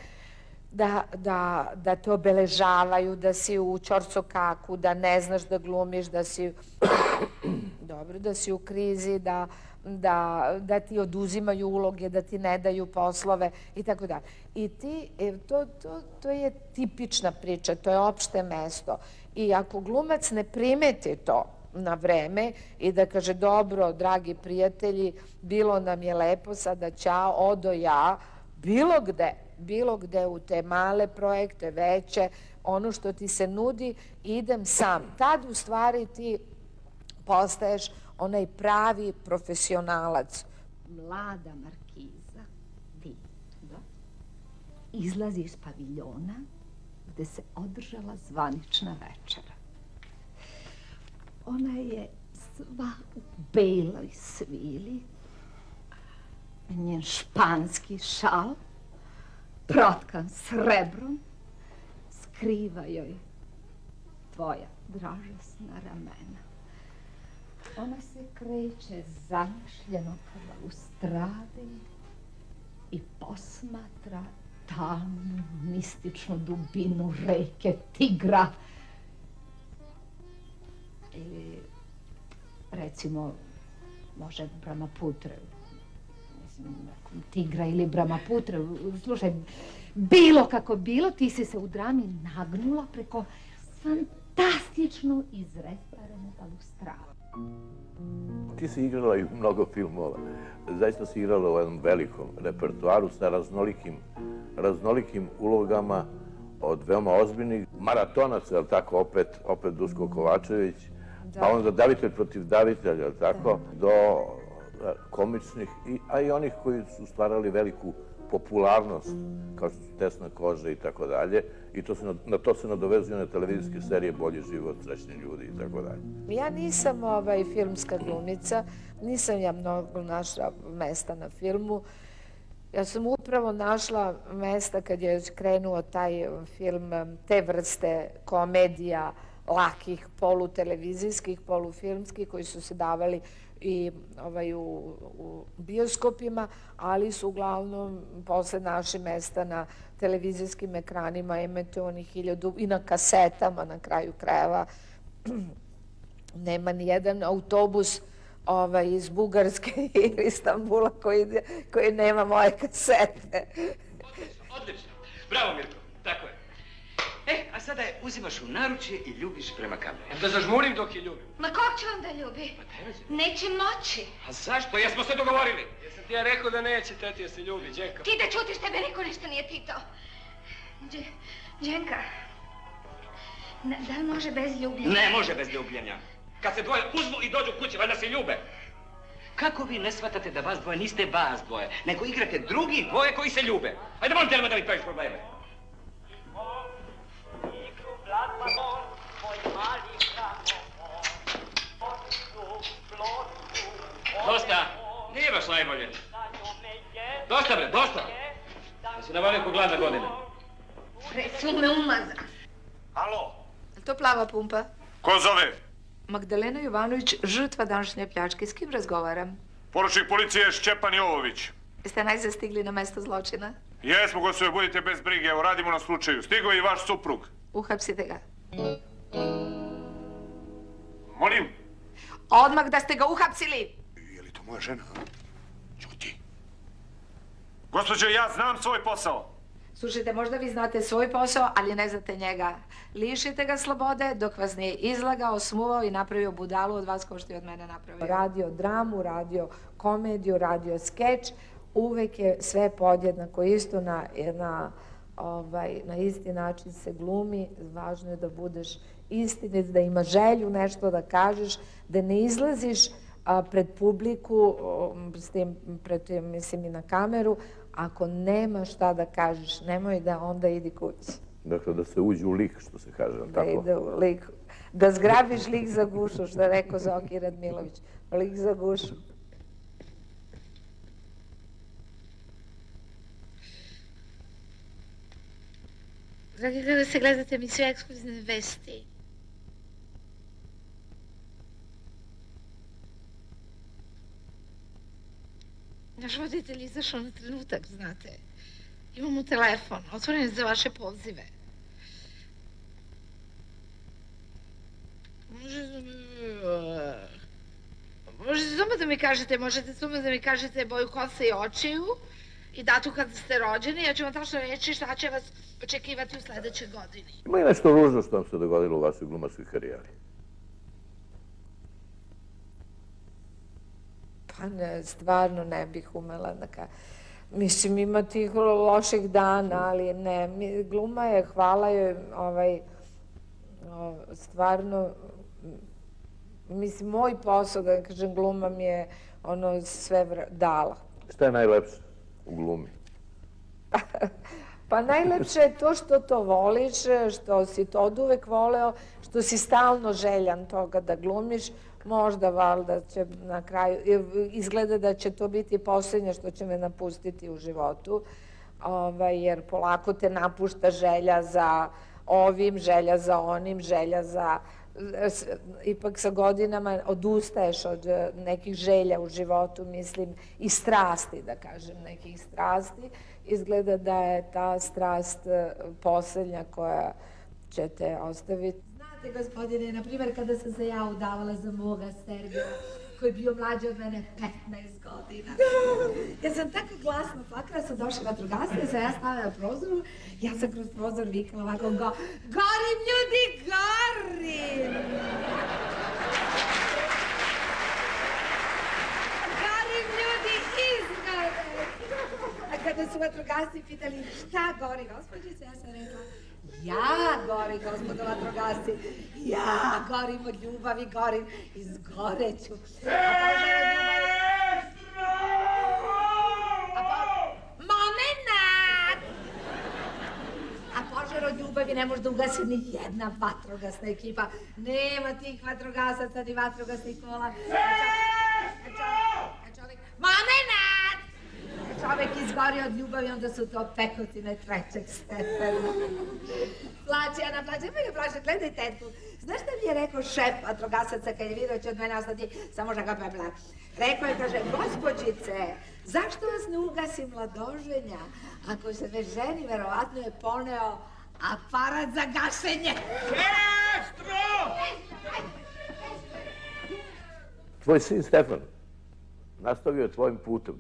da te obeležavaju, da si u ćorsokaku, da ne znaš da glumiš, da si u krizi, da ti oduzimaju uloge, da ti ne daju poslove i tako dalje. I to je tipična priča, to je opšte mesto. I ako glumac ne primeti to na vreme i da kaže dobro, dragi prijatelji, bilo nam je lepo, sada ćao, odo ja, bilo gde u te male projekte, veće, ono što ti se nudi, idem sam. Tad u stvari ti postaješ onaj pravi profesionalac. Mlada markiza, ti, izlazi iz paviljona gde se održala zvanična večera. Ona je sva u beloj svili, njen španski šal, protkan srebrom, skriva joj tvoja dražesna ramena. Ona se kreće zamišljeno ka balustradi i posmatra tamnu, mističnu dubinu reke Tigra. Ili, recimo, može Brahmaputra. Tigra ili Brahmaputra. Slušaj, bilo kako bilo, ti si se u drami nagnula preko fantastično izrestarene balustrade. Ti si igrala i u mnogo filmova. Zaista si igrala u jednom velikom repertoaru sa raznolikim ulogama, od veoma ozbiljnih maratonaca, je li tako, opet Duško Kovačević, pa onda Davitelj protiv davitelja, je li tako, do komičnih, a i onih koji su stvarali veliku popularnost, kao što su Tesna koža i tako dalje, i na to se nadovezuju na televizijske serije Bolji život, Srećni ljudi i tako dalje. Ja nisam filmska glumica, nisam ja mnogo našla mesta na filmu. Ja sam upravo našla mesta kad je krenuo taj film te vrste komedija, lakih, polutelevizijskih, polufilmskih, koji su se davali i u bioskopima, ali su uglavnom posle naše mesta na televizijskim ekranima imate onih 1000 i na kasetama na kraju krajeva. Nema ni jedan autobus iz Bugarske ili Istanbula koji nema moje kasete. Odlično. Bravo, Mirko. Tako je. A sada je uzimaš u naručje i ljubiš prema kameri. Da zažmurim dok je ljubim. Ma kog će onda ljubi? Neće moći. A zašto? Jesmo se dogovorili. Jesam ti ja rekao da neće teti se ljubi, Đenka. Ti da čutiš, tebe niko ništa nije pitao. Đenka, da li može bez ljubljenja? Ne može bez ljubljenja. Kad se dvoje uzmu i dođu kući, valjda se ljube. Kako vi ne shvatate da vas dvoje niste vas dvoje, nego igrate drugi dvoje koji se ljube? Ajde, molim te, da mi praviš probleme. Dosta, nije baš najbolje. Dosta bre, dosta. Da si navalio ko gladna godina. Recimo me umaza. Alo? Je to plava pumpa? Ko zove? Magdalena Jovanović, žrtva današnje pljačke. S kim razgovaram? Poručnik policije Šćepan Jovović. Jeste najzad stigli na mesto zločina? Jesmo, gospođo, budite bez brige, evo radimo na slučaju. Stigao je i vaš suprug. Uhapsite ga. Molim? Odmah da ste ga uhapsili! Je li to moja žena, a? Ćuti. Gospođo, ja znam svoj posao. Slušajte, možda vi znate svoj posao, ali ne znate njega. Lišite ga slobode dok vas nije izlagao, smuvao i napravio budalu od vas kao što je od mene napravio. Radio dramu, radio komediju, radio skeč, uvek je sve podjednako isto na isti način se glumi. Važno je da budeš istinit, da ima želju nešto da kažeš, da ne izlaziš pred publiku, mislim i na kameru, ako nema šta da kažeš, nemoj da onda idi kući. Dakle, da se uđe u lik, što se kaže, Da tako? ide u lik. Da zgrabiš lik za gušu, što je rekao Zoki Radmilović. Lik za gušu. Dragi gledalci, gledate emisiju Ekskluzivne vesti. Naš voditelj izašao na trenutak, znate. Imamo telefon, otvoren za vaše pozive. Možete samo da mi kažete boju kose i očiju i datu kada ste rođeni, ja ću vam tačno reći šta će vas očekivati u sledećoj godini. Ima li nešto ružno što vam se dogodilo u vašoj glumačkoj karijeri? Pa ne, stvarno ne bih umela da kažem. Mislim, ima tih loših dana, ali ne, gluma je, hvala joj, stvarno, mislim, moj posao, da kažem, gluma mi je sve dala. Šta je najlepše u glumi? Pa najlepše je to što to voliš, što si to od uvek voleo, što si stalno željan toga da glumiš. Možda, valjda, će na kraju, izgleda da će to biti posljednje što će me napustiti u životu, jer polako te napušta želja za ovim, želja za onim, želja za... Ipak sa godinama odustaješ od nekih želja u životu, mislim, i strasti, da kažem, nekih strasti. Izgleda da je ta strast posljednja koja će te ostaviti. Znate, gospodine, na primjer, kada sam se ja udavala za moga Sergeja, koji je bio mlađi od mene 15 godina. Ja sam tako glasno plakala, sam došla vatrogasci, ja sam ja stavila na prozoru, ja sam kroz prozor vikala ovako, gorim ljudi, gorim! Gorim ljudi, izgore! A kada su vatrogasci pitali šta gori, gospođice, ja sam rekla, ja gorim, gospodo vatrogasci, ja gorim od ljubavi, gorim, izgoreću. Momenat! A požar od ljubavi ne može da ugasi ni jedna vatrogasna ekipa. Nema tih vatrogasaca ni vatrogasnih kola. Momenat! Čovek izgori od ljubavi, onda su to pekotine trećeg stepena. Plaće, Ana, plaće, nema ga plaće, gledaj tetku. Znaš šta mi je rekao šef vatrogasaca kad je vidio će od mene ostati samo žaga pepela? Rekao je, kaže, gospođice, zašto vas ne ugasi mladoženja? Ako se već ženi, verovatno je poneo aparat za gašenje. Sestro! Tvoj sin Stefan nastavio je tvojim putem.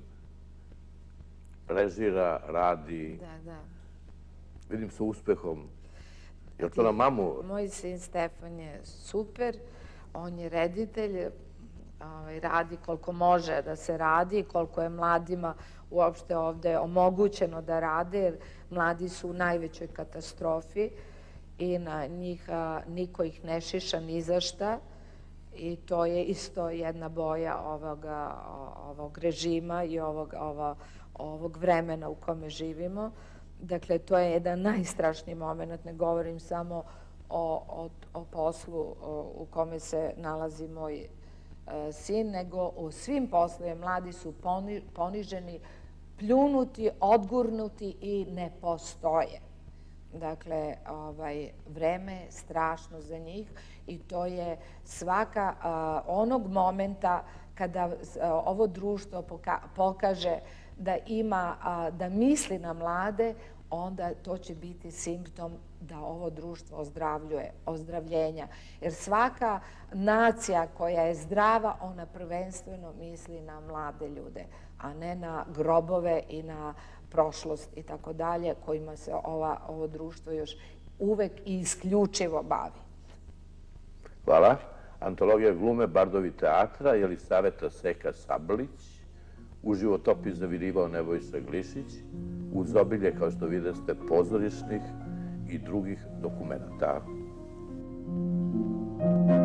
Režira, radi. Da. Vidim sa uspehom. Je li to na mamu? Moj sin Stefan je super. On je reditelj. Radi koliko može da se radi, koliko je mladima uopšte ovde omogućeno da rade, jer mladi su u najvećoj katastrofi i na njih niko ih ne šiša ni za šta. I to je isto jedna boja ovog režima i ovog vremena u kome živimo. Dakle, to je jedan najstrašniji moment, ne govorim samo o poslu u kome se nalazi moj sin, nego o svim poslovima. Mladi su poniženi, pljunuti, odgurnuti i ne postoje. Dakle, vreme je strašno za njih i to je svaka onog momenta kada ovo društvo pokaže da ima, da misli na mlade, onda to će biti simptom da ovo društvo ozdravljenja. Jer svaka nacija koja je zdrava, ona prvenstveno misli na mlade ljude, a ne na grobove i na prošlost i tako dalje, kojima se ovo društvo još uvek i isključivo bavi. Hvala. Antologija glume Bardovi teatra, Jelisaveta Seka Sablić, u životopis zavirivao Nebojša Glišić, uz obilje, kao što videste, pozorišnih i drugih dokumenta.